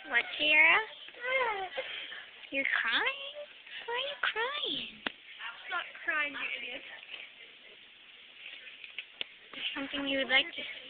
What, Sierra? You're crying? Why are you crying? I'm not crying, you idiot. Is there something you would like to